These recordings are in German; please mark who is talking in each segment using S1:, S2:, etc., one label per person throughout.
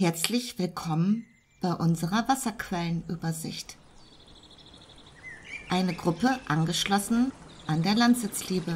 S1: Herzlich willkommen bei unserer Wasserquellenübersicht. Eine Gruppe angeschlossen an der Landsitzliebe.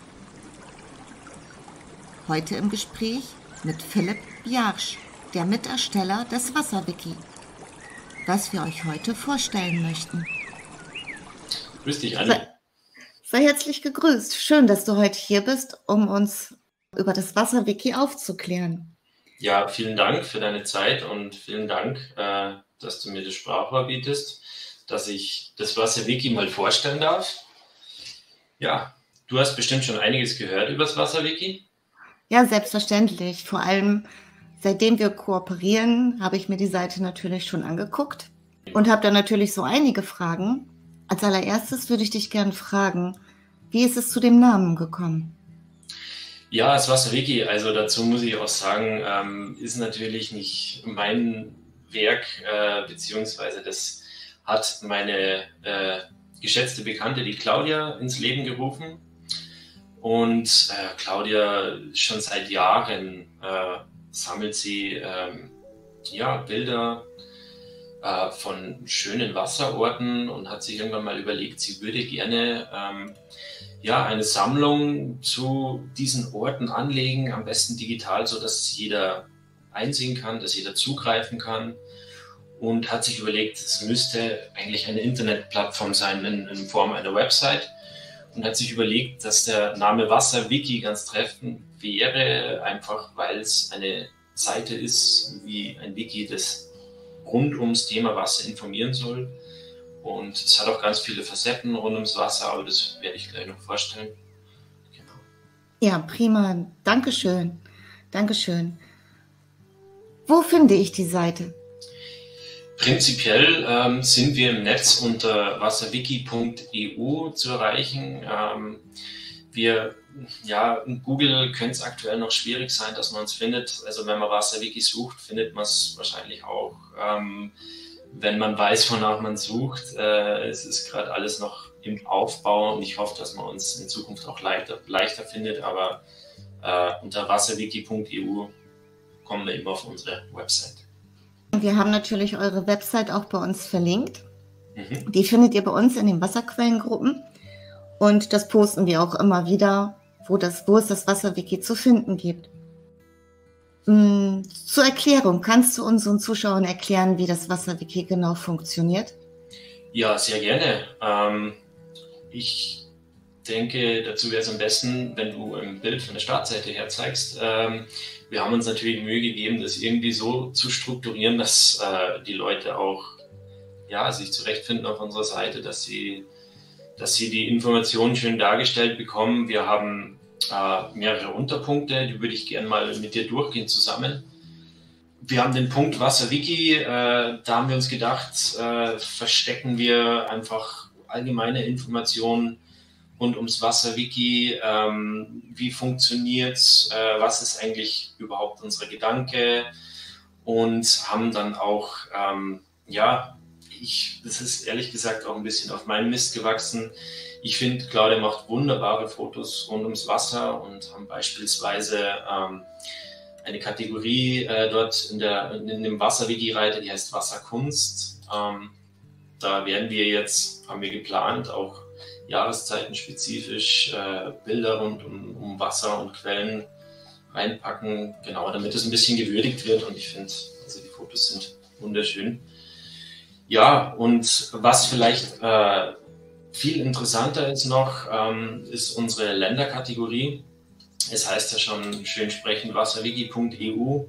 S1: Heute im Gespräch mit Philipp Jarsch, der Mitersteller des Wasserwiki, was wir euch heute vorstellen möchten.
S2: Grüß dich, Anne.
S1: Sei herzlich gegrüßt. Schön, dass du heute hier bist, um uns über das Wasserwiki aufzuklären.
S2: Ja, vielen Dank für deine Zeit und vielen Dank, dass du mir das Sprachrohr bietest, dass ich das Wasserwiki mal vorstellen darf. Ja, du hast bestimmt schon einiges gehört über das Wasserwiki.
S1: Ja, selbstverständlich. Vor allem, seitdem wir kooperieren, habe ich mir die Seite natürlich schon angeguckt und habe da natürlich so einige Fragen. Als allererstes würde ich dich gerne fragen, wie ist es zu dem Namen gekommen?
S2: Ja, das Wasserwiki, also dazu muss ich auch sagen, ist natürlich nicht mein Werk, beziehungsweise das hat meine geschätzte Bekannte, die Claudia, ins Leben gerufen. Und Claudia schon seit Jahren sammelt sie Bilder von schönen Wasserorten und hat sich irgendwann mal überlegt, sie würde gerne eine Sammlung zu diesen Orten anlegen, am besten digital, sodass jeder einsehen kann, dass jeder zugreifen kann, und hat sich überlegt, es müsste eigentlich eine Internetplattform sein in Form einer Website, und hat sich überlegt, dass der Name Wasserwiki ganz treffend wäre, einfach weil es eine Seite ist wie ein Wiki, das rund ums Thema Wasser informieren soll. Und es hat auch ganz viele Facetten rund ums Wasser, aber das werde ich gleich noch vorstellen. Genau.
S1: Ja, prima. Dankeschön. Dankeschön. Wo finde ich die Seite?
S2: Prinzipiell sind wir im Netz unter wasserwiki.eu zu erreichen. In Google könnte es aktuell noch schwierig sein, dass man uns findet. Also wenn man Wasserwiki sucht, findet man es wahrscheinlich auch. Wenn man weiß, wonach man sucht. Es ist gerade alles noch im Aufbau und ich hoffe, dass man uns in Zukunft auch leichter findet, aber unter wasserwiki.eu kommen wir immer auf unsere Website.
S1: Wir haben natürlich eure Website auch bei uns verlinkt. Die findet ihr bei uns in den Wasserquellengruppen und das posten wir auch immer wieder, wo es das Wasserwiki zu finden gibt. Zur Erklärung, kannst du unseren Zuschauern erklären, wie das Wasserwiki genau funktioniert?
S2: Ja, sehr gerne. Ich denke, dazu wäre es am besten, wenn du ein Bild von der Startseite her zeigst. Wir haben uns natürlich Mühe gegeben, das irgendwie so zu strukturieren, dass die Leute auch sich zurechtfinden auf unserer Seite, dass sie die Informationen schön dargestellt bekommen. Wir haben mehrere Unterpunkte, die würde ich gerne mal mit dir durchgehen zusammen. Wir haben den Punkt Wasserwiki, da haben wir uns gedacht, verstecken wir einfach allgemeine Informationen rund ums Wasserwiki, wie funktioniert es, was ist eigentlich überhaupt unser Gedanke, und haben dann auch, das ist ehrlich gesagt auch ein bisschen auf meinen Mist gewachsen. Ich finde, Claudia macht wunderbare Fotos rund ums Wasser und haben beispielsweise eine Kategorie dort in dem Wasserwiki-Reiter, die heißt Wasserkunst. Da werden wir jetzt, haben wir geplant, auch jahreszeitenspezifisch Bilder rund um Wasser und Quellen reinpacken, genau, damit es ein bisschen gewürdigt wird, und ich finde, also die Fotos sind wunderschön. Ja, und was vielleicht viel interessanter ist noch, ist unsere Länderkategorie. Es heißt ja schon schön sprechend wasserwiki.eu.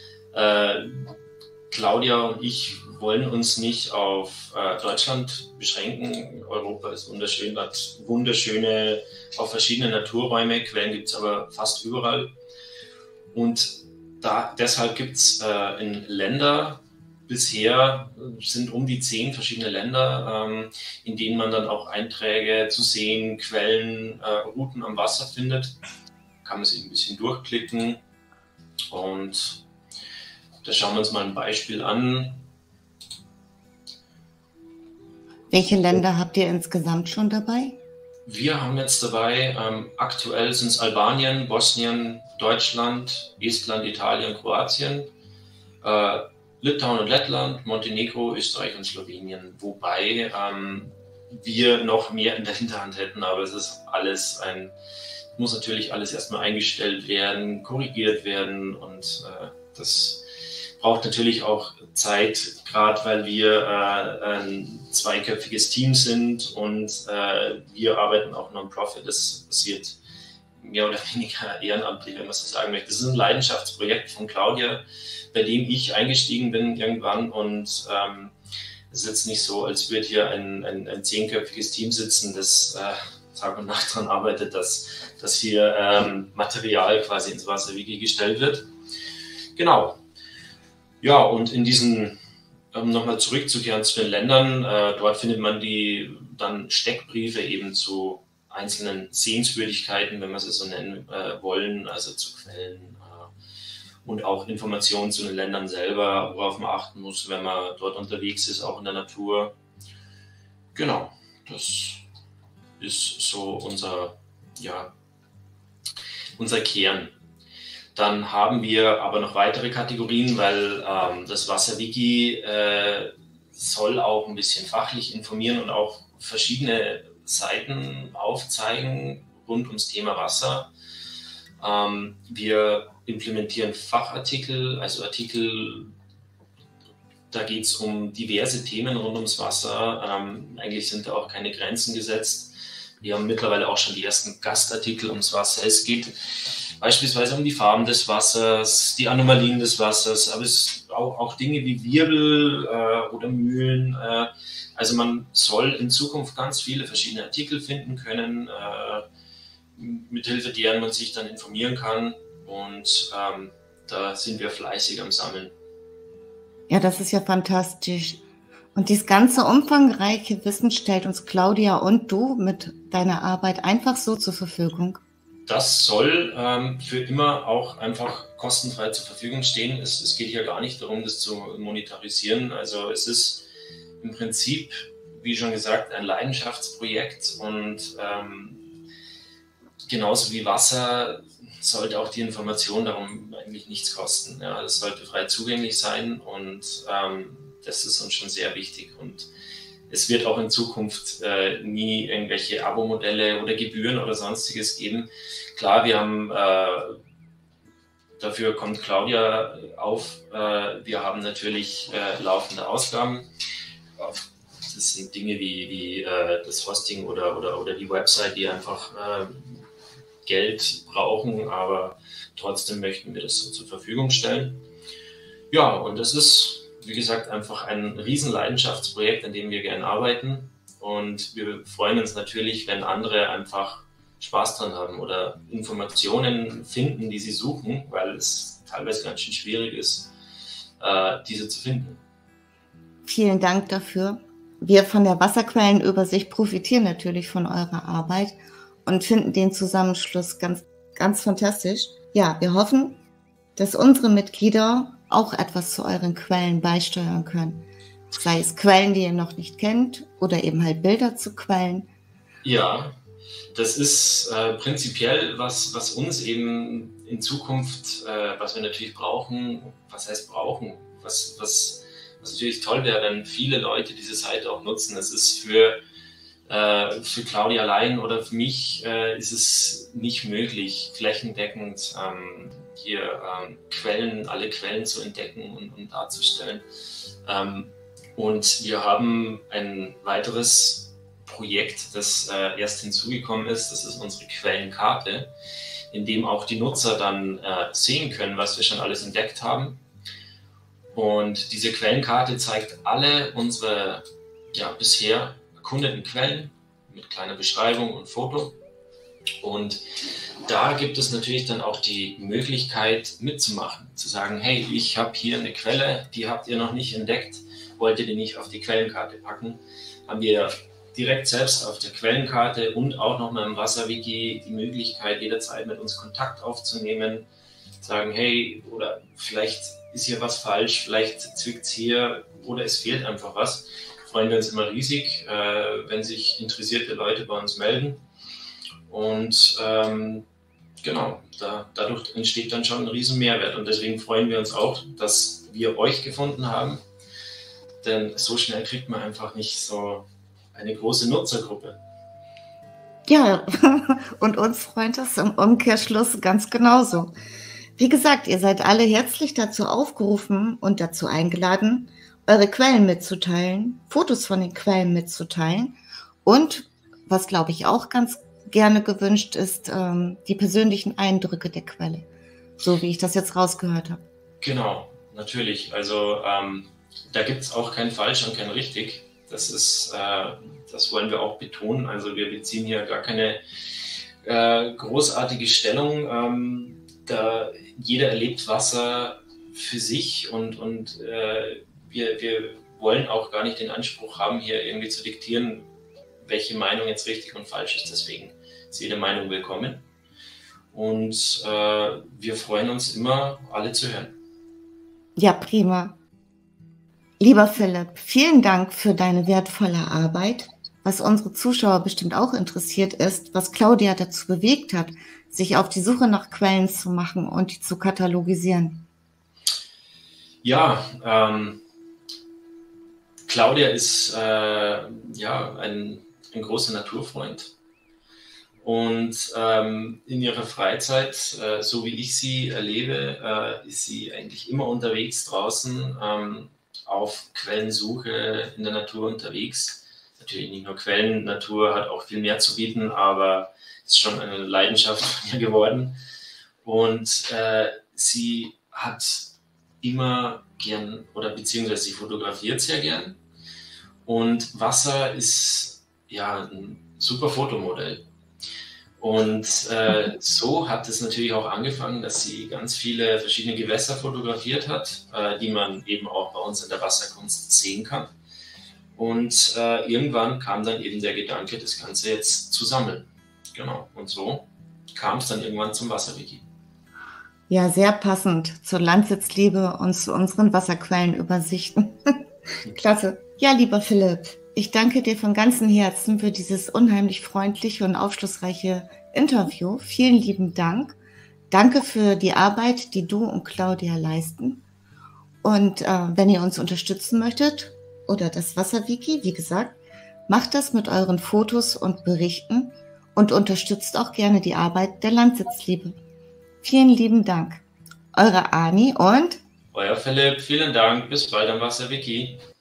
S2: Claudia und ich wollen uns nicht auf Deutschland beschränken. Europa ist wunderschön, hat wunderschöne, auch verschiedene Naturräume. Quellen gibt es aber fast überall. Und deshalb gibt es in Länder, bisher sind um die 10 verschiedene Länder, in denen man dann auch Einträge zu Seen, Quellen, Routen am Wasser findet. Kann man sich ein bisschen durchklicken, und da schauen wir uns mal ein Beispiel an.
S1: Welche Länder habt ihr insgesamt schon dabei?
S2: Wir haben jetzt dabei, aktuell sind es Albanien, Bosnien, Deutschland, Estland, Italien, Kroatien. Litauen und Lettland, Montenegro, Österreich und Slowenien, wobei wir noch mehr in der Hinterhand hätten, aber es ist alles muss natürlich alles erstmal eingestellt werden, korrigiert werden und das braucht natürlich auch Zeit, gerade weil wir ein zweiköpfiges Team sind und wir arbeiten auch Non-Profit. Das passiert mehr oder weniger ehrenamtlich, wenn man so sagen möchte. Das ist ein Leidenschaftsprojekt von Claudia, bei dem ich eingestiegen bin irgendwann und es ist jetzt nicht so, als würde hier ein zehnköpfiges Team sitzen, das Tag und Nacht daran arbeitet, dass hier Material quasi ins Wasserwiki gestellt wird. Genau. Ja, und in diesen, nochmal zurückzukehren zu den Ländern, dort findet man die dann Steckbriefe eben zu einzelnen Sehenswürdigkeiten, wenn wir sie so nennen wollen, also zu Quellen und auch Informationen zu den Ländern selber, worauf man achten muss, wenn man dort unterwegs ist, auch in der Natur. Genau, das ist so unser Kern. Dann haben wir aber noch weitere Kategorien, weil das Wasserwiki soll auch ein bisschen fachlich informieren und auch verschiedene Seiten aufzeigen rund ums Thema Wasser. Wir implementieren Fachartikel, also Artikel, da geht es um diverse Themen rund ums Wasser. Eigentlich sind da auch keine Grenzen gesetzt. Wir haben mittlerweile auch schon die ersten Gastartikel ums Wasser. Es geht beispielsweise um die Farben des Wassers, die Anomalien des Wassers, aber es auch Dinge wie Wirbel oder Mühlen. Also man soll in Zukunft ganz viele verschiedene Artikel finden können, mithilfe deren man sich dann informieren kann. Und da sind wir fleißig am Sammeln.
S1: Ja, das ist ja fantastisch. Und dieses ganze umfangreiche Wissen stellt uns Claudia und du mit deiner Arbeit einfach so zur Verfügung.
S2: Das soll für immer auch einfach kostenfrei zur Verfügung stehen. Es geht hier gar nicht darum, das zu monetarisieren. Also es ist im Prinzip, wie schon gesagt, ein Leidenschaftsprojekt und genauso wie Wasser sollte auch die Information darum eigentlich nichts kosten. Ja, das sollte frei zugänglich sein und das ist uns schon sehr wichtig. Und es wird auch in Zukunft nie irgendwelche Abo-Modelle oder Gebühren oder sonstiges geben. Klar, wir haben, dafür kommt Claudia auf, wir haben natürlich laufende Ausgaben. Das sind Dinge wie das Hosting oder die Website, die einfach Geld brauchen, aber trotzdem möchten wir das so zur Verfügung stellen. Ja, und das ist, wie gesagt, einfach ein Riesenleidenschaftsprojekt, an dem wir gerne arbeiten. Und wir freuen uns natürlich, wenn andere einfach Spaß dran haben oder Informationen finden, die sie suchen, weil es teilweise ganz schön schwierig ist, diese zu finden.
S1: Vielen Dank dafür. Wir von der Wasserquellenübersicht profitieren natürlich von eurer Arbeit und finden den Zusammenschluss ganz, ganz fantastisch. Ja, wir hoffen, dass unsere Mitglieder auch etwas zu euren Quellen beisteuern können. Sei es Quellen, die ihr noch nicht kennt oder eben halt Bilder zu Quellen.
S2: Ja, das ist prinzipiell, was uns eben in Zukunft, was wir natürlich brauchen, was heißt brauchen, was natürlich toll wäre, wenn viele Leute diese Seite auch nutzen. Es ist für Claudia allein oder für mich ist es nicht möglich, flächendeckend hier alle Quellen zu entdecken und darzustellen. Und wir haben ein weiteres Projekt, das erst hinzugekommen ist. Das ist unsere Quellenkarte, in dem auch die Nutzer dann sehen können, was wir schon alles entdeckt haben. Und diese Quellenkarte zeigt alle unsere bisher erkundeten Quellen mit kleiner Beschreibung und Foto. Und da gibt es natürlich dann auch die Möglichkeit mitzumachen, zu sagen, hey, ich habe hier eine Quelle, die habt ihr noch nicht entdeckt, wollt ihr die nicht auf die Quellenkarte packen? Haben wir direkt selbst auf der Quellenkarte und auch nochmal im Wasserwiki die Möglichkeit, jederzeit mit uns Kontakt aufzunehmen, sagen, hey, oder vielleicht ist hier was falsch, vielleicht zwickt es hier oder es fehlt einfach was. Freuen wir uns immer riesig, wenn sich interessierte Leute bei uns melden. Und dadurch entsteht dann schon ein riesen Mehrwert. Und deswegen freuen wir uns auch, dass wir euch gefunden haben. Denn so schnell kriegt man einfach nicht so eine große Nutzergruppe.
S1: Ja, und uns freut es im Umkehrschluss ganz genauso. Wie gesagt, ihr seid alle herzlich dazu aufgerufen und dazu eingeladen, eure Quellen mitzuteilen, Fotos von den Quellen mitzuteilen und, was glaube ich auch ganz gerne gewünscht ist, die persönlichen Eindrücke der Quelle, so wie ich das jetzt rausgehört habe.
S2: Genau, natürlich. Also da gibt es auch kein Falsch und kein Richtig. Das wollen wir auch betonen. Also wir beziehen hier gar keine großartige Stellung. Jeder erlebt Wasser für sich und wir wollen auch gar nicht den Anspruch haben, hier irgendwie zu diktieren, welche Meinung jetzt richtig und falsch ist. Deswegen ist jede Meinung willkommen. Und wir freuen uns immer, alle zu hören.
S1: Ja, prima. Lieber Philipp, vielen Dank für deine wertvolle Arbeit. Was unsere Zuschauer bestimmt auch interessiert ist, was Claudia dazu bewegt hat, sich auf die Suche nach Quellen zu machen und die zu katalogisieren.
S2: Ja, Claudia ist ein großer Naturfreund. Und in ihrer Freizeit, so wie ich sie erlebe, ist sie eigentlich immer unterwegs draußen, auf Quellensuche in der Natur unterwegs. Natürlich nicht nur Quellen, Natur hat auch viel mehr zu bieten, aber ist schon eine Leidenschaft von ihr geworden. Und sie hat immer gern, oder beziehungsweise sie fotografiert sehr gern. Und Wasser ist ja ein super Fotomodell. Und so hat es natürlich auch angefangen, dass sie ganz viele verschiedene Gewässer fotografiert hat, die man eben auch bei uns in der Wasserkunst sehen kann. Und irgendwann kam dann eben der Gedanke, das Ganze jetzt zu sammeln. Genau. Und so kam es dann irgendwann zum Wasserwiki.
S1: Ja, sehr passend zur Landsitzliebe und zu unseren Wasserquellenübersichten. Klasse. Ja, lieber Philipp, ich danke dir von ganzem Herzen für dieses unheimlich freundliche und aufschlussreiche Interview. Vielen lieben Dank. Danke für die Arbeit, die du und Claudia leisten. Und wenn ihr uns unterstützen möchtet oder das Wasserwiki, wie gesagt, macht das mit euren Fotos und Berichten und unterstützt auch gerne die Arbeit der Landsitzliebe. Vielen lieben Dank. Eure Ani und
S2: Euer Philipp, vielen Dank. Bis bald am Wasserwiki.